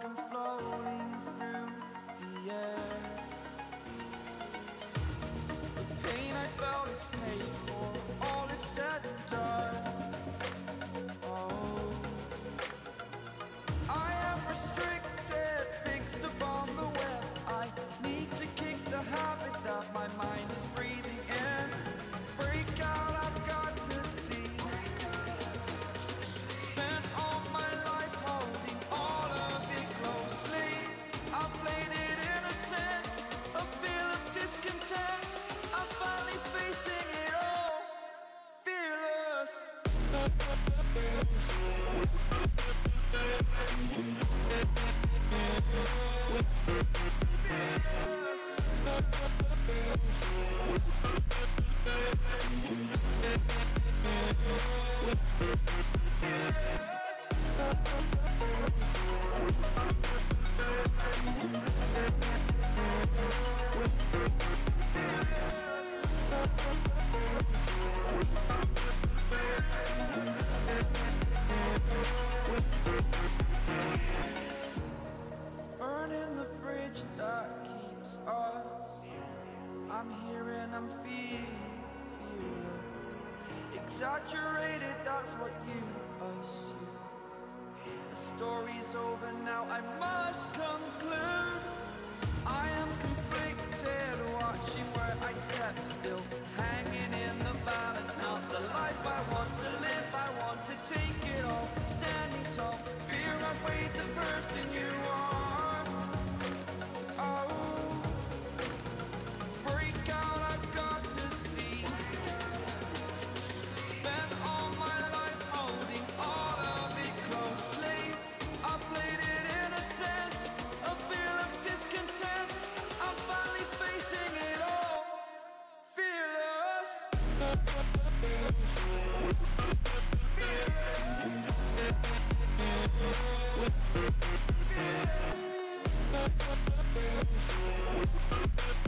I'm floating through the air. The pain I felt is paid for, all is said and done. Oh, I am restricted, fixed upon the web. I need to kick the habit that my mind is breathing in. Break out, I've got to see. Spent all my life holding all of it closely. I played it innocent, a feel of discontent. I'm finally facing it all, fearless. Burning the bridge that keeps us. I'm here and I'm feeling fearless. Exaggerated, that's what you assume. The story's over now, I must conclude. I am conflicted, watching where I step still, hanging in the balance. Not the life I want to live, I want to take it all. Standing tall, fear outweighed the person you are. Oh, break out, I've got to see. Spent all my life holding all of it closely. I played it innocent, a feel of discontent. I'm finally facing it all, fearless. Fearless.